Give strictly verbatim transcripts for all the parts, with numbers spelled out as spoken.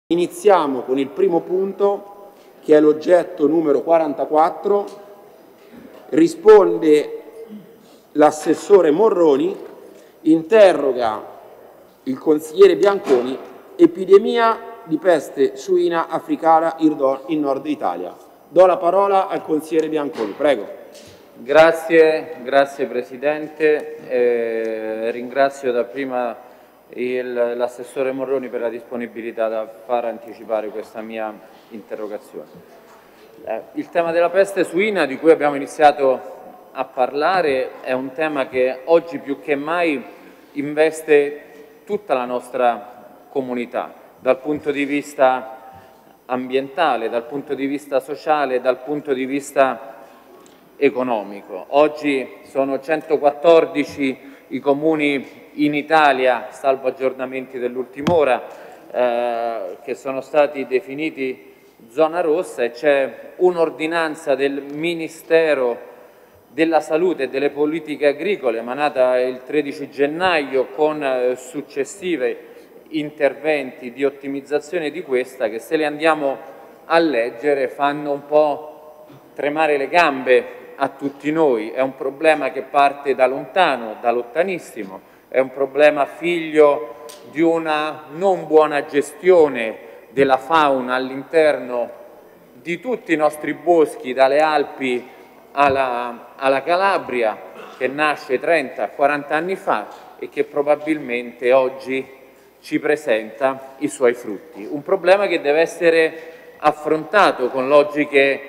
Iniziamo con il primo punto, che è l'oggetto numero quarantaquattro. Risponde l'assessore Morroni, interroga il consigliere Bianconi, epidemia di peste suina africana in Nord Italia. Do la parola al consigliere Bianconi, prego. Grazie, grazie Presidente. Eh, ringrazio dapprima l'assessore Morroni per la disponibilità da far anticipare questa mia interrogazione. Eh, il tema della peste suina, di cui abbiamo iniziato a parlare, è un tema che oggi più che mai investe tutta la nostra comunità, dal punto di vista ambientale, dal punto di vista sociale, dal punto di vista economico. Oggi sono centoquattordici i comuni in Italia, salvo aggiornamenti dell'ultima ora, eh, che sono stati definiti zona rossa, e c'è un'ordinanza del Ministero della Salute e delle Politiche Agricole emanata il tredici gennaio con eh, successivi interventi di ottimizzazione di questa, che se le andiamo a leggere fanno un po' tremare le gambe a tutti noi. È un problema che parte da lontano, da lontanissimo, è un problema figlio di una non buona gestione della fauna all'interno di tutti i nostri boschi, dalle Alpi alla, alla Calabria, che nasce trenta quaranta anni fa e che probabilmente oggi ci presenta i suoi frutti. Un problema che deve essere affrontato con logiche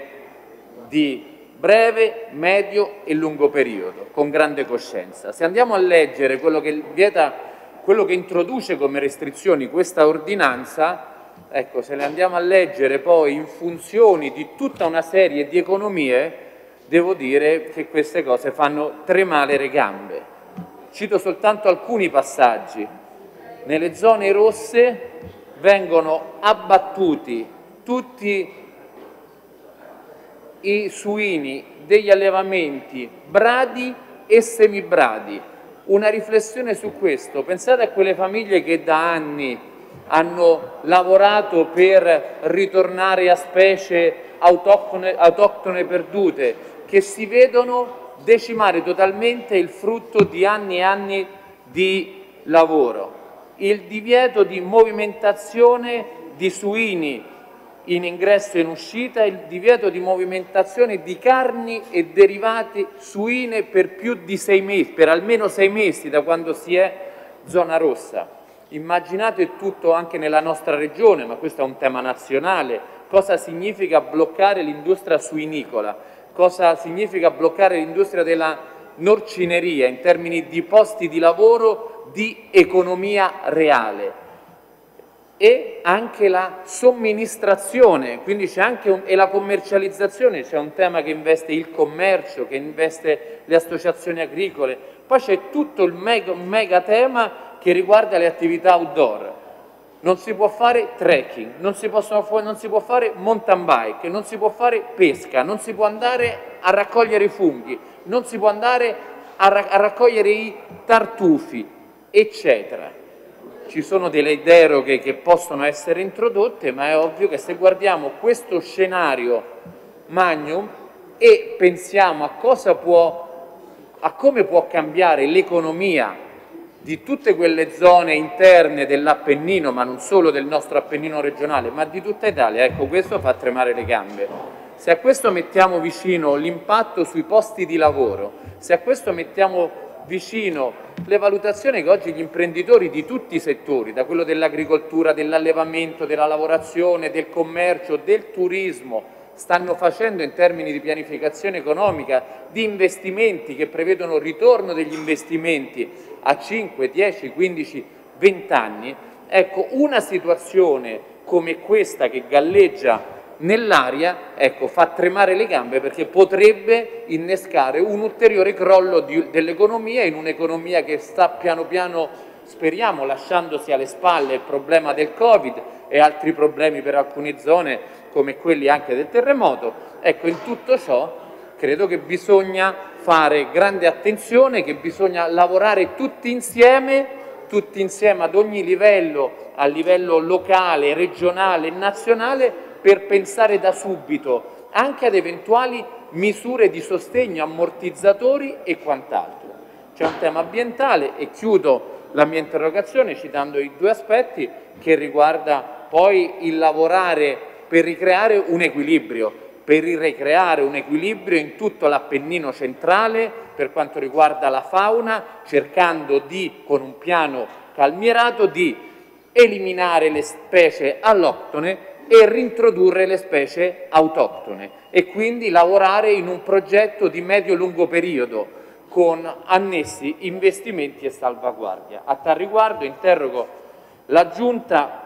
di breve, medio e lungo periodo, con grande coscienza. Se andiamo a leggere quello che vieta, quello che introduce come restrizioni questa ordinanza, ecco, se le andiamo a leggere poi in funzione di tutta una serie di economie, devo dire che queste cose fanno tremare le gambe. Cito soltanto alcuni passaggi. Nelle zone rosse vengono abbattuti tutti i suini degli allevamenti bradi e semibradi. Una riflessione su questo: pensate a quelle famiglie che da anni hanno lavorato per ritornare a specie autoctone, autoctone perdute, che si vedono decimare totalmente il frutto di anni e anni di lavoro. Il divieto di movimentazione di suini in ingresso e in uscita, il divieto di movimentazione di carni e derivati suine per più di sei mesi, per almeno sei mesi da quando si è zona rossa. Immaginate tutto anche nella nostra regione, ma questo è un tema nazionale, cosa significa bloccare l'industria suinicola, cosa significa bloccare l'industria della norcineria in termini di posti di lavoro, di economia reale. E anche la somministrazione, quindi c'è anche un, e la commercializzazione, c'è un tema che investe il commercio, che investe le associazioni agricole, poi c'è tutto il mega, mega tema che riguarda le attività outdoor. Non si può fare trekking, non si, possono, non si può fare mountain bike, non si può fare pesca, non si può andare a raccogliere i funghi, non si può andare a, ra a raccogliere i tartufi, eccetera. Ci sono delle deroghe che possono essere introdotte, ma è ovvio che se guardiamo questo scenario magnum e pensiamo a cosa può, a come può cambiare l'economia di tutte quelle zone interne dell'Appennino, ma non solo del nostro Appennino regionale, ma di tutta Italia, ecco, questo fa tremare le gambe. Se a questo mettiamo vicino l'impatto sui posti di lavoro, se a questo mettiamo vicino le valutazioni che oggi gli imprenditori di tutti i settori, da quello dell'agricoltura, dell'allevamento, della lavorazione, del commercio, del turismo, stanno facendo in termini di pianificazione economica, di investimenti che prevedono ritorno degli investimenti a cinque, dieci, quindici, venti anni, ecco, una situazione come questa che galleggia nell'aria, ecco, fa tremare le gambe, perché potrebbe innescare un ulteriore crollo dell'economia, in un'economia che sta piano piano, speriamo, lasciandosi alle spalle il problema del Covid e altri problemi per alcune zone, come quelli anche del terremoto. Ecco, in tutto ciò credo che bisogna fare grande attenzione, che bisogna lavorare tutti insieme tutti insieme ad ogni livello, a livello locale, regionale e nazionale, per pensare da subito anche ad eventuali misure di sostegno, ammortizzatori e quant'altro. C'è un tema ambientale e chiudo la mia interrogazione citando i due aspetti che riguarda poi il lavorare per ricreare un equilibrio, per ricreare un equilibrio in tutto l'Appennino centrale per quanto riguarda la fauna, cercando di, con un piano calmierato, di eliminare le specie alloctone e rintrodurre le specie autoctone e quindi lavorare in un progetto di medio-lungo periodo con annessi investimenti e salvaguardia. A tal riguardo interrogo la Giunta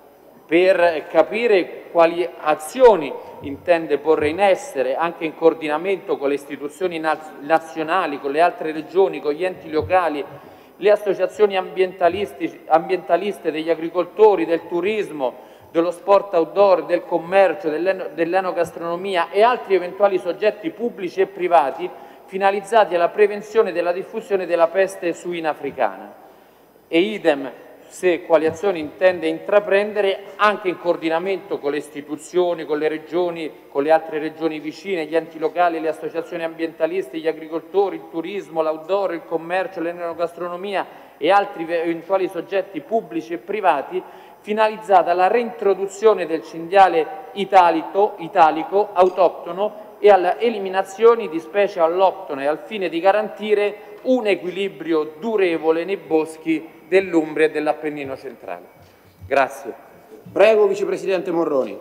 per capire quali azioni intende porre in essere, anche in coordinamento con le istituzioni nazionali, con le altre regioni, con gli enti locali, le associazioni ambientaliste degli agricoltori, del turismo, dello sport outdoor, del commercio, dell'enogastronomia e altri eventuali soggetti pubblici e privati finalizzati alla prevenzione della diffusione della peste suina africana. E idem se quali azioni intende intraprendere anche in coordinamento con le istituzioni, con le regioni, con le altre regioni vicine, gli enti locali, le associazioni ambientaliste, gli agricoltori, il turismo, l'outdoor, il commercio, l'enogastronomia e altri eventuali soggetti pubblici e privati finalizzata alla reintroduzione del cinghiale italico, italico autoctono e alla eliminazione di specie alloctone al fine di garantire un equilibrio durevole nei boschi dell'Umbria e dell'Appennino centrale. Grazie. Prego, Vicepresidente Morroni.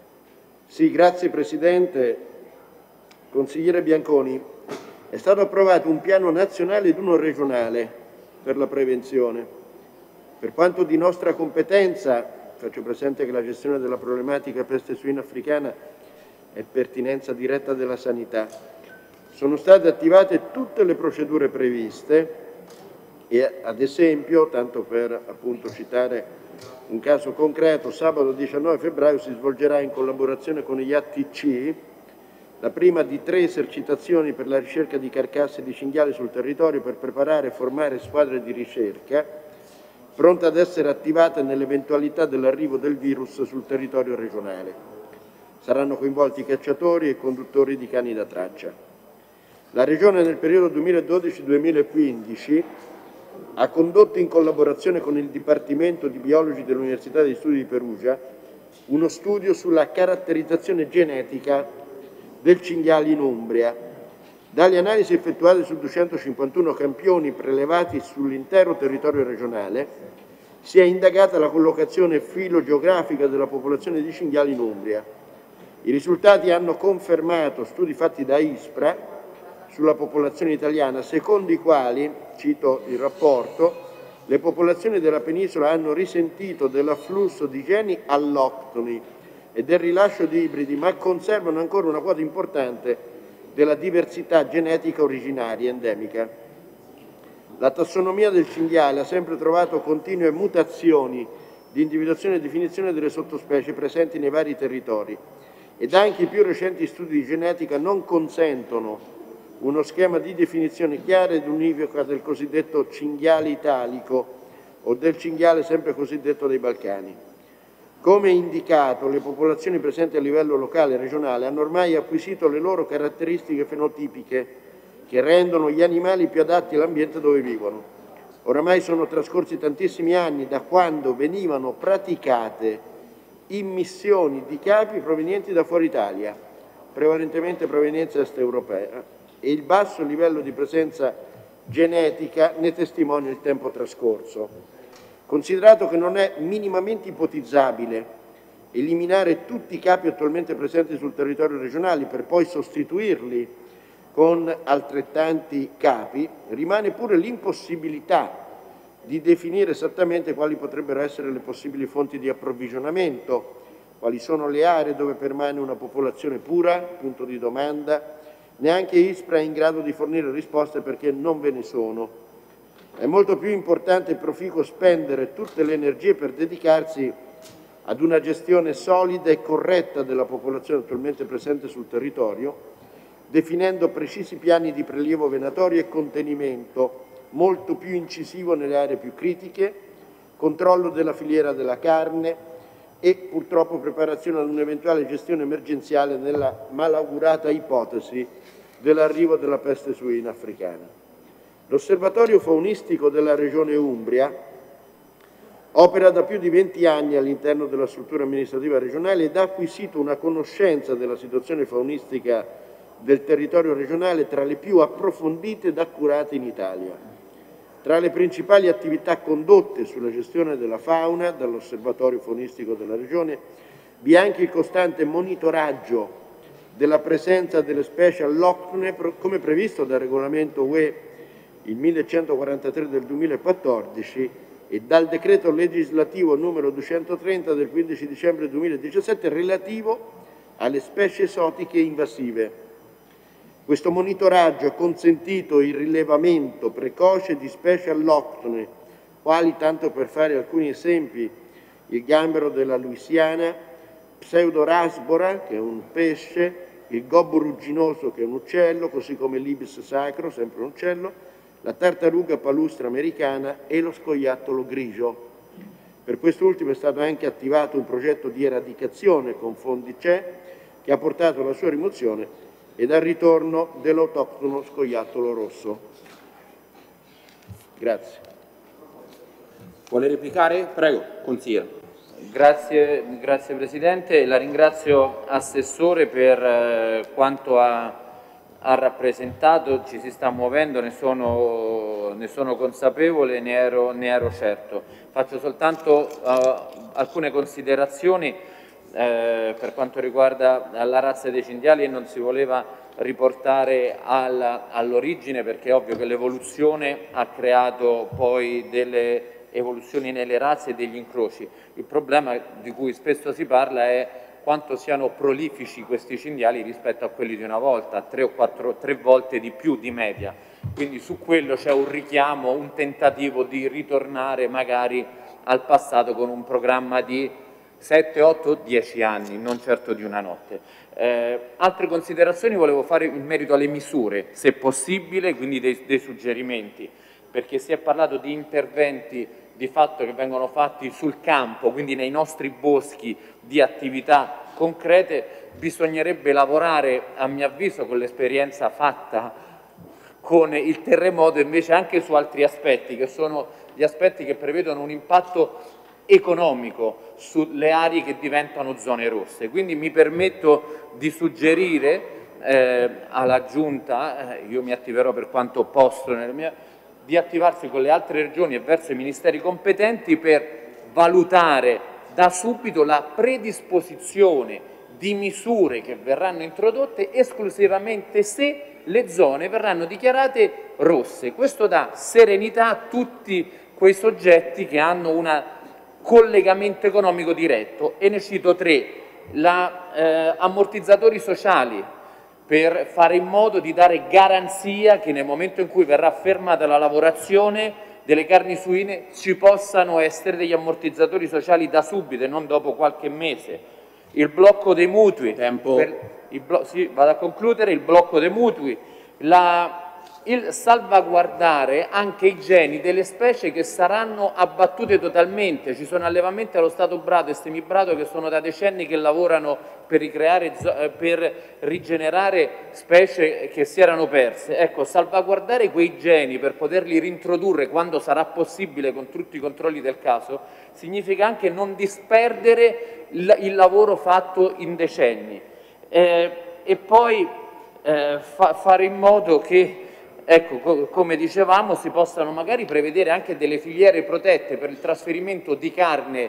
Sì, grazie Presidente. Consigliere Bianconi, è stato approvato un piano nazionale ed uno regionale per la prevenzione. Per quanto di nostra competenza, faccio presente che la gestione della problematica peste suina africana è pertinenza diretta della sanità. Sono state attivate tutte le procedure previste e, ad esempio, tanto per appunto citare un caso concreto, sabato diciannove febbraio si svolgerà in collaborazione con gli A T C la prima di tre esercitazioni per la ricerca di carcasse di cinghiali sul territorio per preparare e formare squadre di ricerca pronte ad essere attivate nell'eventualità dell'arrivo del virus sul territorio regionale. Saranno coinvolti i cacciatori e i conduttori di cani da traccia. La Regione nel periodo duemiladodici duemilaquindici ha condotto in collaborazione con il Dipartimento di Biologi dell'Università degli Studi di Perugia uno studio sulla caratterizzazione genetica del cinghiale in Umbria. Dalle analisi effettuate su duecentocinquantuno campioni prelevati sull'intero territorio regionale si è indagata la collocazione filogeografica della popolazione di cinghiali in Umbria. I risultati hanno confermato studi fatti da ISPRA sulla popolazione italiana, secondo i quali, cito il rapporto, le popolazioni della penisola hanno risentito dell'afflusso di geni alloctoni e del rilascio di ibridi, ma conservano ancora una quota importante della diversità genetica originaria endemica. La tassonomia del cinghiale ha sempre trovato continue mutazioni di individuazione e definizione delle sottospecie presenti nei vari territori ed anche i più recenti studi di genetica non consentono uno schema di definizione chiara ed univoca del cosiddetto cinghiale italico o del cinghiale sempre cosiddetto dei Balcani. Come indicato, le popolazioni presenti a livello locale e regionale hanno ormai acquisito le loro caratteristiche fenotipiche che rendono gli animali più adatti all'ambiente dove vivono. Oramai sono trascorsi tantissimi anni da quando venivano praticate immissioni di capi provenienti da fuori Italia, prevalentemente provenienza est europea, e il basso livello di presenza genetica ne testimonia il tempo trascorso. Considerato che non è minimamente ipotizzabile eliminare tutti i capi attualmente presenti sul territorio regionale per poi sostituirli con altrettanti capi, rimane pure l'impossibilità di definire esattamente quali potrebbero essere le possibili fonti di approvvigionamento, quali sono le aree dove permane una popolazione pura, punto di domanda. Neanche ISPRA è in grado di fornire risposte perché non ve ne sono. È molto più importante e proficuo spendere tutte le energie per dedicarsi ad una gestione solida e corretta della popolazione attualmente presente sul territorio, definendo precisi piani di prelievo venatorio e contenimento molto più incisivo nelle aree più critiche, controllo della filiera della carne e purtroppo preparazione ad un'eventuale gestione emergenziale nella malaugurata ipotesi dell'arrivo della peste suina africana. L'Osservatorio faunistico della Regione Umbria opera da più di venti anni all'interno della struttura amministrativa regionale ed ha acquisito una conoscenza della situazione faunistica del territorio regionale tra le più approfondite ed accurate in Italia. Tra le principali attività condotte sulla gestione della fauna dall'Osservatorio faunistico della Regione vi è anche il costante monitoraggio della presenza delle specie alloctone come previsto dal regolamento U E il millecentoquarantatré del duemilaquattordici e dal decreto legislativo numero duecentotrenta del quindici dicembre duemiladiciassette relativo alle specie esotiche invasive. Questo monitoraggio ha consentito il rilevamento precoce di specie alloctone, quali, tanto per fare alcuni esempi, il gambero della Louisiana, Pseudorasbora, che è un pesce, il gobbo rugginoso, che è un uccello, così come l'ibis sacro, sempre un uccello, la tartaruga palustra americana e lo scoiattolo grigio. Per quest'ultimo è stato anche attivato un progetto di eradicazione con fondi C E che ha portato alla sua rimozione ed al ritorno dell'autoctono scoiattolo rosso. Grazie. Vuole replicare? Prego, consigliere. Grazie, grazie Presidente, la ringrazio Assessore per eh, quanto ha, ha rappresentato, ci si sta muovendo, ne sono, ne sono consapevole, ne ero, ne ero certo. Faccio soltanto uh, alcune considerazioni eh, per quanto riguarda la razza dei cinghiali e non si voleva riportare all'origine perché è ovvio che l'evoluzione ha creato poi delle evoluzioni nelle razze e degli incroci. Il problema di cui spesso si parla è quanto siano prolifici questi cinghiali rispetto a quelli di una volta, tre o quattro, tre volte di più di media. Quindi su quello c'è un richiamo, un tentativo di ritornare magari al passato con un programma di sette, otto, dieci anni, non certo di una notte. Eh, altre considerazioni volevo fare in merito alle misure, se possibile, quindi dei, dei suggerimenti, perché si è parlato di interventi di fatto che vengono fatti sul campo, quindi nei nostri boschi, di attività concrete. Bisognerebbe lavorare, a mio avviso, con l'esperienza fatta con il terremoto, invece anche su altri aspetti, che sono gli aspetti che prevedono un impatto economico sulle aree che diventano zone rosse. Quindi mi permetto di suggerire eh, alla Giunta, eh, io mi attiverò per quanto posso nella mia, di attivarsi con le altre regioni e verso i ministeri competenti per valutare da subito la predisposizione di misure che verranno introdotte esclusivamente se le zone verranno dichiarate rosse. Questo dà serenità a tutti quei soggetti che hanno un collegamento economico diretto, e ne cito tre: la, eh, ammortizzatori sociali, per fare in modo di dare garanzia che nel momento in cui verrà fermata la lavorazione delle carni suine ci possano essere degli ammortizzatori sociali da subito e non dopo qualche mese. Il blocco dei mutui, Tempo. Per il blo sì, vado a concludere, il blocco dei mutui, la, il salvaguardare anche i geni delle specie che saranno abbattute totalmente. Ci sono allevamenti allo stato brado e semibrado che sono da decenni che lavorano per ricreare, per rigenerare specie che si erano perse. Ecco, salvaguardare quei geni per poterli rintrodurre quando sarà possibile con tutti i controlli del caso significa anche non disperdere il, il lavoro fatto in decenni, eh, e poi eh, fa, fare in modo che, ecco, co come dicevamo, si possano magari prevedere anche delle filiere protette per il trasferimento di carne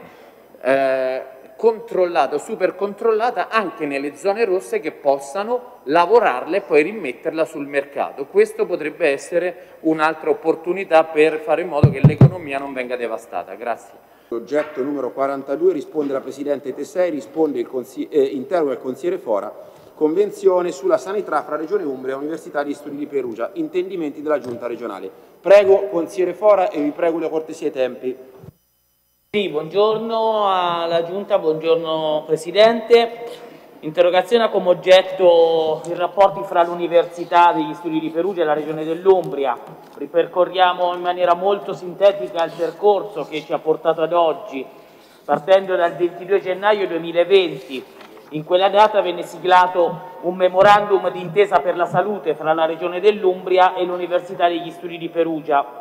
eh, controllata, super controllata, anche nelle zone rosse, che possano lavorarla e poi rimetterla sul mercato. Questo potrebbe essere un'altra opportunità per fare in modo che l'economia non venga devastata. Grazie. L'oggetto numero quarantadue risponde la Presidente Tesei, risponde il eh, interroga il consigliere Fora. Convenzione sulla sanità fra Regione Umbria e Università di Studi di Perugia. Intendimenti della Giunta regionale. Prego, consigliere Fora, e vi prego la cortesia ai tempi. Sì, buongiorno alla Giunta, buongiorno Presidente. L'interrogazione ha come oggetto i rapporti fra l'Università degli Studi di Perugia e la Regione dell'Umbria. Ripercorriamo in maniera molto sintetica il percorso che ci ha portato ad oggi, partendo dal ventidue gennaio duemilaventi. In quella data venne siglato un memorandum di intesa per la salute fra la Regione dell'Umbria e l'Università degli Studi di Perugia.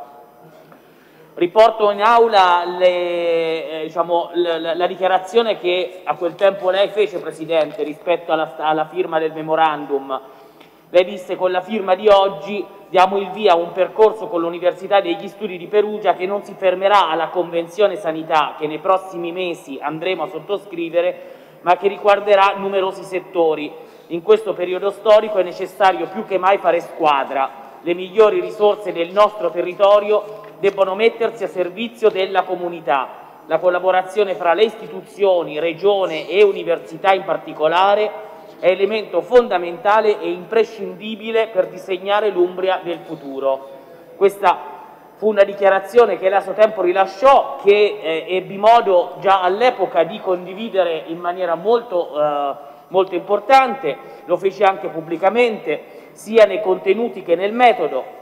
Riporto in aula le, eh, diciamo, la, la dichiarazione che a quel tempo lei fece, Presidente, rispetto alla, alla firma del memorandum. Lei disse: con la firma di oggi diamo il via a un percorso con l'Università degli Studi di Perugia che non si fermerà alla Convenzione Sanità che nei prossimi mesi andremo a sottoscrivere, ma che riguarderà numerosi settori. In questo periodo storico è necessario più che mai fare squadra. Le migliori risorse del nostro territorio debbono mettersi a servizio della comunità. La collaborazione fra le istituzioni, regione e università in particolare è elemento fondamentale e imprescindibile per disegnare l'Umbria del futuro. Questa fu una dichiarazione che lei a suo tempo rilasciò, che eh, ebbi modo già all'epoca di condividere in maniera molto, eh, molto importante, lo fece anche pubblicamente, sia nei contenuti che nel metodo.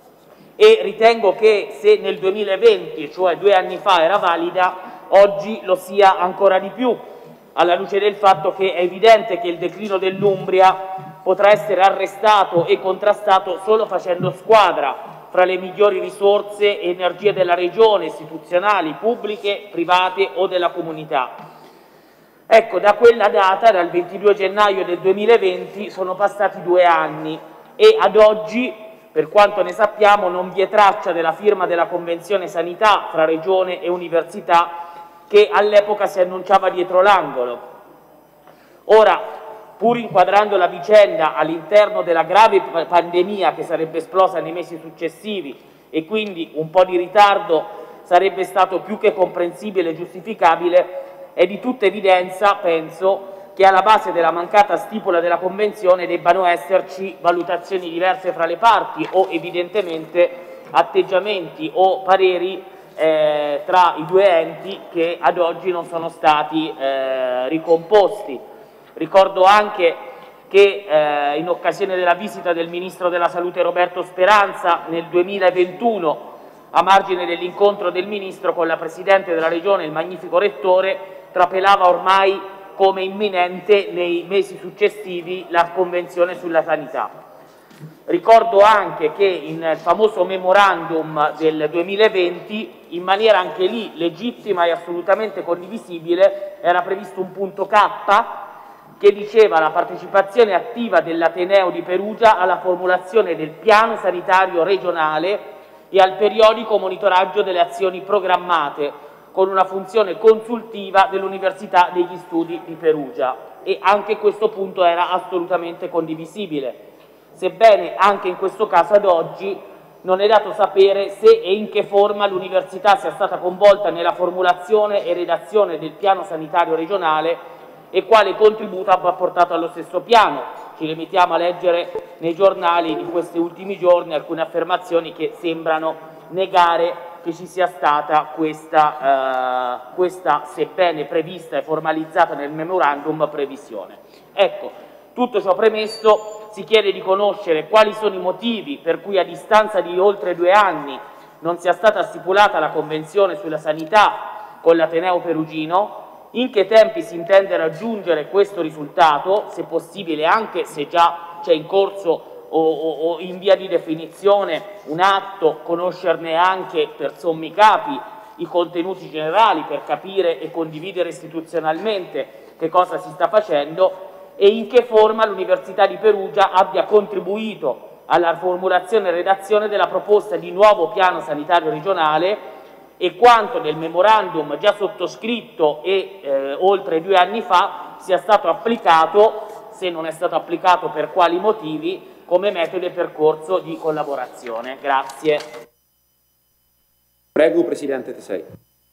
E ritengo che se nel duemilaventi, cioè due anni fa, era valida, oggi lo sia ancora di più, alla luce del fatto che è evidente che il declino dell'Umbria potrà essere arrestato e contrastato solo facendo squadra fra le migliori risorse e energie della Regione, istituzionali, pubbliche, private o della comunità. Ecco, da quella data, dal ventidue gennaio del duemilaventi, sono passati due anni e ad oggi, per quanto ne sappiamo, non vi è traccia della firma della Convenzione Sanità fra Regione e Università che all'epoca si annunciava dietro l'angolo. Ora, pur inquadrando la vicenda all'interno della grave pandemia che sarebbe esplosa nei mesi successivi e quindi un po' di ritardo sarebbe stato più che comprensibile e giustificabile, è di tutta evidenza, penso, che alla base della mancata stipula della Convenzione debbano esserci valutazioni diverse fra le parti o evidentemente atteggiamenti o pareri eh, tra i due enti che ad oggi non sono stati eh, ricomposti. Ricordo anche che eh, in occasione della visita del Ministro della Salute Roberto Speranza nel duemilaventuno, a margine dell'incontro del Ministro con la Presidente della Regione, il magnifico Rettore, trapelava ormai come imminente nei mesi successivi la Convenzione sulla sanità. Ricordo anche che in famoso memorandum del duemilaventi, in maniera anche lì legittima e assolutamente condivisibile, era previsto un punto K che diceva la partecipazione attiva dell'Ateneo di Perugia alla formulazione del piano sanitario regionale e al periodico monitoraggio delle azioni programmate, con una funzione consultiva dell'Università degli Studi di Perugia, e anche questo punto era assolutamente condivisibile, sebbene anche in questo caso ad oggi non è dato sapere se e in che forma l'Università sia stata coinvolta nella formulazione e redazione del piano sanitario regionale e quale contributo abbia portato allo stesso piano. Ci limitiamo a leggere nei giornali di questi ultimi giorni alcune affermazioni che sembrano negare che ci sia stata questa, eh, questa, sebbene prevista e formalizzata nel memorandum, previsione. Ecco, tutto ciò premesso, si chiede di conoscere quali sono i motivi per cui a distanza di oltre due anni non sia stata stipulata la Convenzione sulla sanità con l'Ateneo perugino, in che tempi si intende raggiungere questo risultato, se possibile anche se già c'è in corso o, o, o in via di definizione un atto, conoscerne anche per sommi capi i contenuti generali per capire e condividere istituzionalmente che cosa si sta facendo e in che forma l'Università di Perugia abbia contribuito alla formulazione e redazione della proposta di nuovo piano sanitario regionale e quanto nel memorandum già sottoscritto e eh, oltre due anni fa sia stato applicato, se non è stato applicato per quali motivi, come metodo e percorso di collaborazione. Grazie. Prego, Presidente Tesei.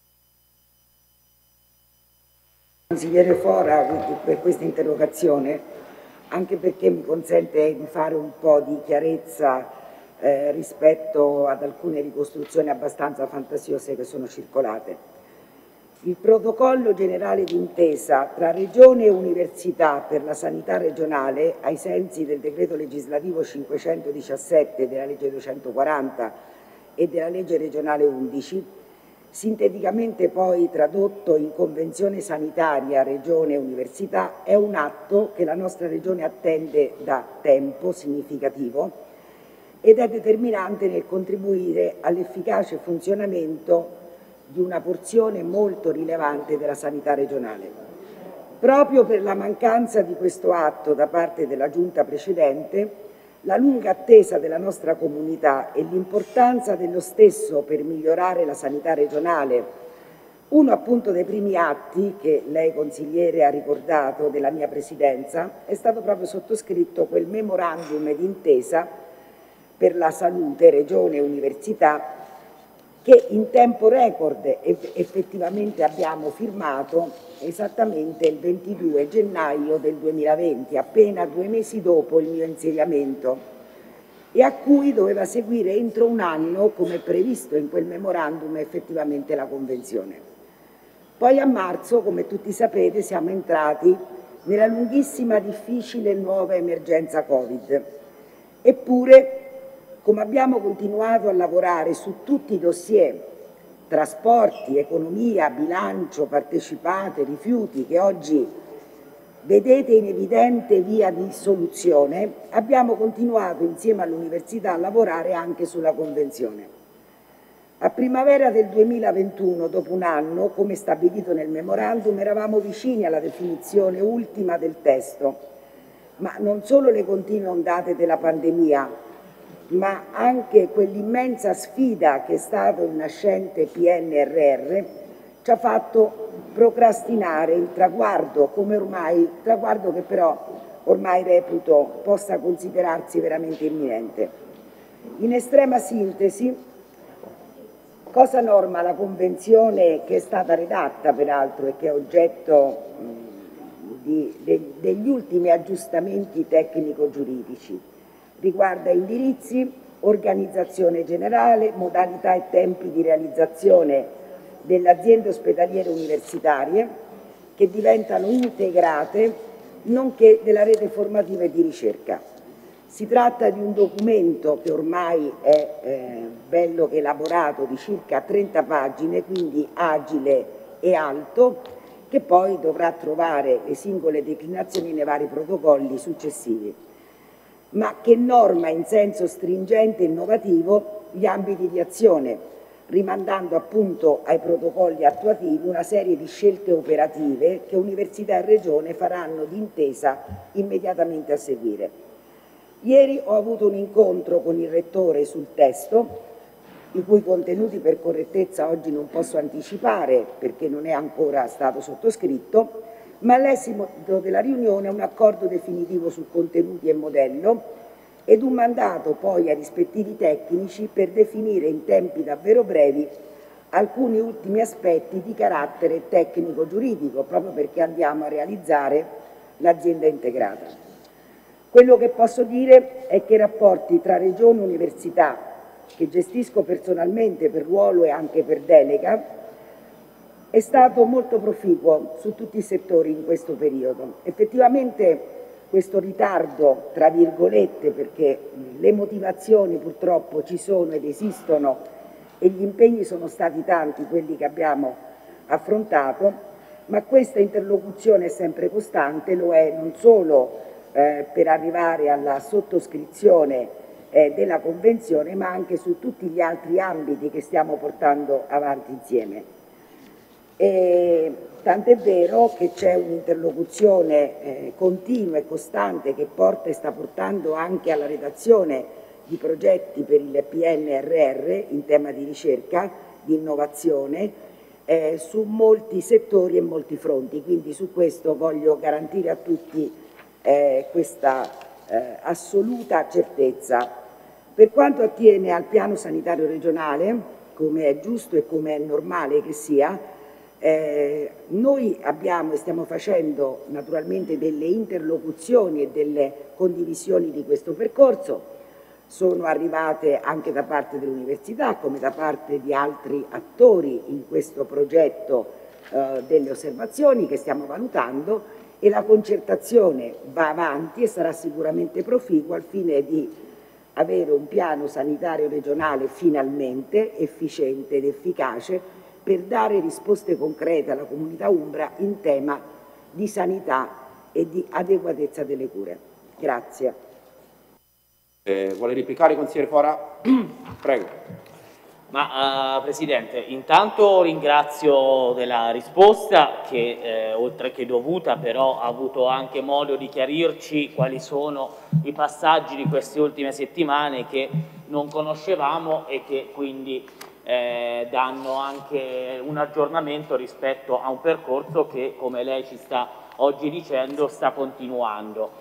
Consigliere Fora per questa interrogazione, anche perché mi consente di fare un po' di chiarezza eh, rispetto ad alcune ricostruzioni abbastanza fantasiose che sono circolate. Il protocollo generale d'intesa tra Regione e Università per la sanità regionale, ai sensi del decreto legislativo cinquecentodiciassette della legge duecentoquaranta e della legge regionale undici, sinteticamente poi tradotto in Convenzione sanitaria Regione-Università, è un atto che la nostra Regione attende da tempo significativo ed è determinante nel contribuire all'efficace funzionamento di una porzione molto rilevante della sanità regionale. Proprio per la mancanza di questo atto da parte della Giunta precedente, la lunga attesa della nostra comunità e l'importanza dello stesso per migliorare la sanità regionale, uno appunto dei primi atti che lei consigliere ha ricordato della mia presidenza, è stato proprio sottoscritto quel memorandum d'intesa per la salute Regione e Università che in tempo record effettivamente abbiamo firmato esattamente il ventidue gennaio del duemilaventi, appena due mesi dopo il mio insediamento, e a cui doveva seguire entro un anno, come previsto in quel memorandum, effettivamente la Convenzione. Poi a marzo, come tutti sapete, siamo entrati nella lunghissima, difficile nuova emergenza Covid. Eppure, come abbiamo continuato a lavorare su tutti i dossier, trasporti, economia, bilancio, partecipate, rifiuti, che oggi vedete in evidente via di soluzione, abbiamo continuato insieme all'Università a lavorare anche sulla Convenzione. A primavera del duemilaventuno, dopo un anno, come stabilito nel memorandum, eravamo vicini alla definizione ultima del testo, ma non solo le continue ondate della pandemia, ma anche quell'immensa sfida che è stato il nascente P N R R ci ha fatto procrastinare il traguardo, come ormai, traguardo che però ormai reputo possa considerarsi veramente imminente. In estrema sintesi, cosa norma la Convenzione che è stata redatta peraltro e che è oggetto di, de, degli ultimi aggiustamenti tecnico-giuridici? Riguarda indirizzi, organizzazione generale, modalità e tempi di realizzazione delle aziende ospedaliere universitarie che diventano integrate, nonché della rete formativa e di ricerca. Si tratta di un documento che ormai è eh, bello che elaborato, di circa trenta pagine, quindi agile e alto, che poi dovrà trovare le singole declinazioni nei vari protocolli successivi, ma che norma in senso stringente e innovativo gli ambiti di azione, rimandando appunto ai protocolli attuativi una serie di scelte operative che Università e Regione faranno d'intesa immediatamente a seguire. Ieri ho avuto un incontro con il Rettore sul testo, i cui contenuti per correttezza oggi non posso anticipare perché non è ancora stato sottoscritto, ma all'esito della riunione un accordo definitivo su contenuti e modello ed un mandato poi ai rispettivi tecnici per definire in tempi davvero brevi alcuni ultimi aspetti di carattere tecnico-giuridico, proprio perché andiamo a realizzare l'azienda integrata. Quello che posso dire è che i rapporti tra Regione e Università, che gestisco personalmente per ruolo e anche per delega, è stato molto proficuo su tutti i settori in questo periodo. Effettivamente questo ritardo, tra virgolette, perché le motivazioni purtroppo ci sono ed esistono e gli impegni sono stati tanti quelli che abbiamo affrontato, ma questa interlocuzione è sempre costante, lo è non solo eh, per arrivare alla sottoscrizione eh, della Convenzione, ma anche su tutti gli altri ambiti che stiamo portando avanti insieme. E tant'è vero che c'è un'interlocuzione eh, continua e costante che porta e sta portando anche alla redazione di progetti per il P N R R in tema di ricerca, di innovazione, eh, su molti settori e molti fronti, quindi su questo voglio garantire a tutti eh, questa eh, assoluta certezza. Per quanto attiene al piano sanitario regionale, come è giusto e come è normale che sia, Eh, noi abbiamo e stiamo facendo naturalmente delle interlocuzioni e delle condivisioni di questo percorso, sono arrivate anche da parte dell'Università come da parte di altri attori in questo progetto eh, delle osservazioni che stiamo valutando e la concertazione va avanti e sarà sicuramente proficua al fine di avere un piano sanitario regionale finalmente efficiente ed efficace per dare risposte concrete alla comunità umbra in tema di sanità e di adeguatezza delle cure. Grazie. Eh, vuole replicare, consigliere Fora? Prego. Ma uh, Presidente, intanto ringrazio della risposta che eh, oltre che dovuta però ha avuto anche modo di chiarirci quali sono i passaggi di queste ultime settimane che non conoscevamo e che quindi eh, danno anche un aggiornamento rispetto a un percorso che, come lei ci sta oggi dicendo, sta continuando.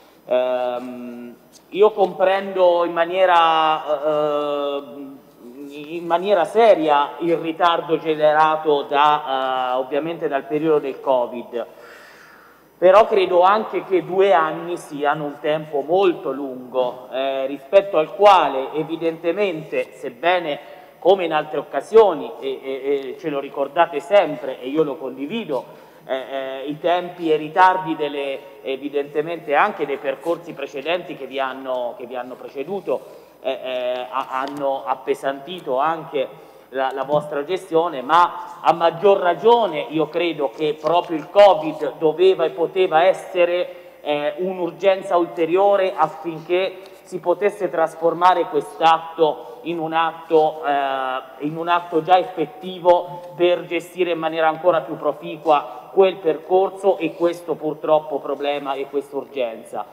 Um, io comprendo in maniera... Uh, in maniera seria il ritardo generato da, eh, ovviamente dal periodo del Covid, però credo anche che due anni siano un tempo molto lungo, eh, rispetto al quale evidentemente, sebbene come in altre occasioni, e, e, e ce lo ricordate sempre e io lo condivido, eh, eh, i tempi e i ritardi delle, evidentemente anche dei percorsi precedenti che vi hanno, che vi hanno preceduto, Eh, eh, hanno appesantito anche la, la vostra gestione, ma a maggior ragione io credo che proprio il Covid doveva e poteva essere eh, un'urgenza ulteriore affinché si potesse trasformare quest'atto in un atto, eh, in un atto già effettivo per gestire in maniera ancora più proficua quel percorso e questo purtroppo problema e questa urgenza.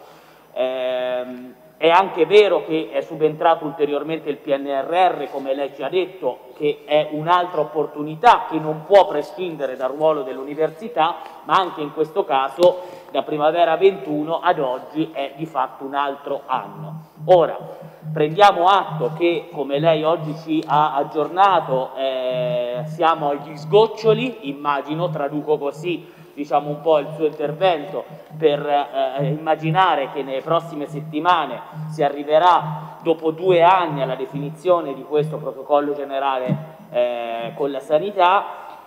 Eh, È anche vero che è subentrato ulteriormente il P N R R, come lei ci ha detto, che è un'altra opportunità che non può prescindere dal ruolo dell'università, ma anche in questo caso da primavera ventuno ad oggi è di fatto un altro anno. Ora, prendiamo atto che, come lei oggi ci ha aggiornato, eh, siamo agli sgoccioli, immagino, traduco così diciamo un po' il suo intervento, per eh, immaginare che nelle prossime settimane si arriverà dopo due anni alla definizione di questo protocollo generale eh, con la sanità.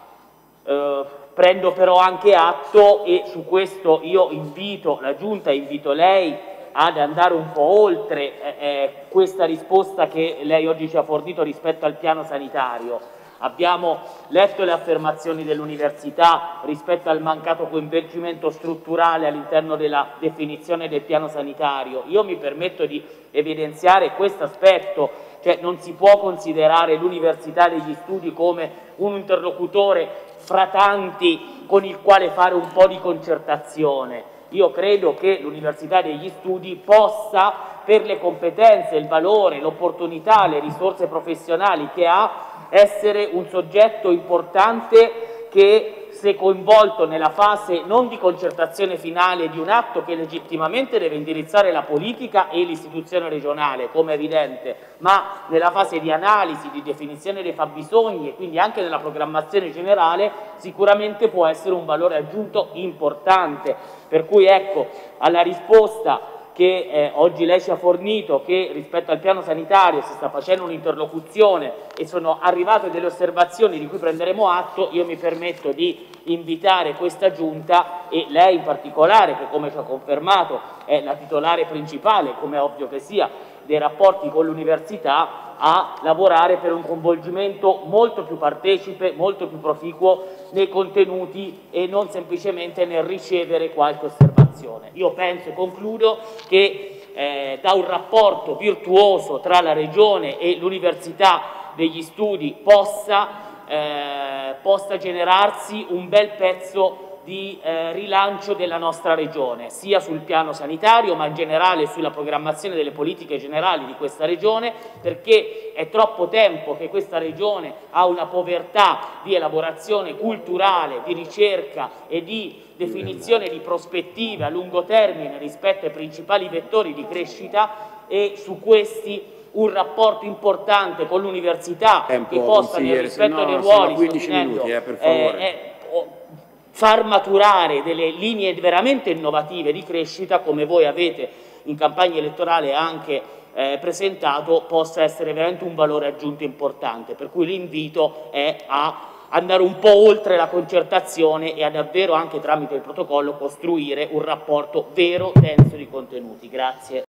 Eh, prendo però anche atto, e su questo io invito la Giunta, invito lei ad andare un po' oltre eh, eh, questa risposta che lei oggi ci ha fornito rispetto al piano sanitario. Abbiamo letto le affermazioni dell'università rispetto al mancato coinvolgimento strutturale all'interno della definizione del piano sanitario. Io mi permetto di evidenziare questo aspetto, cioè non si può considerare l'Università degli Studi come un interlocutore fra tanti con il quale fare un po' di concertazione. Io credo che l'Università degli Studi possa, per le competenze, il valore, l'opportunità, le risorse professionali che ha, essere un soggetto importante che, se coinvolto nella fase non di concertazione finale di un atto che legittimamente deve indirizzare la politica e l'istituzione regionale, come è evidente, ma nella fase di analisi, di definizione dei fabbisogni e quindi anche nella programmazione generale, sicuramente può essere un valore aggiunto importante. Per cui ecco, alla risposta che eh, oggi lei ci ha fornito, che rispetto al piano sanitario si sta facendo un'interlocuzione e sono arrivate delle osservazioni di cui prenderemo atto, io mi permetto di invitare questa Giunta e lei in particolare, che come ci ha confermato è la titolare principale, come è ovvio che sia, dei rapporti con l'università, a lavorare per un coinvolgimento molto più partecipe, molto più proficuo nei contenuti e non semplicemente nel ricevere qualche osservazione. Io penso, e concludo, che eh, da un rapporto virtuoso tra la Regione e l'Università degli Studi possa, eh, possa generarsi un bel pezzo di eh, rilancio della nostra regione, sia sul piano sanitario ma in generale sulla programmazione delle politiche generali di questa regione, perché è troppo tempo che questa regione ha una povertà di elaborazione culturale, di ricerca e di definizione di prospettive a lungo termine rispetto ai principali vettori di crescita, e su questi un rapporto importante con l'università che possa, nel rispetto no, dei ruoli, quindici minuti, eh, per favore. Eh, eh, far maturare delle linee veramente innovative di crescita, come voi avete in campagna elettorale anche eh, presentato, possa essere veramente un valore aggiunto importante. Per cui l'invito è a andare un po' oltre la concertazione e a davvero anche tramite il protocollo costruire un rapporto vero, denso di contenuti. Grazie.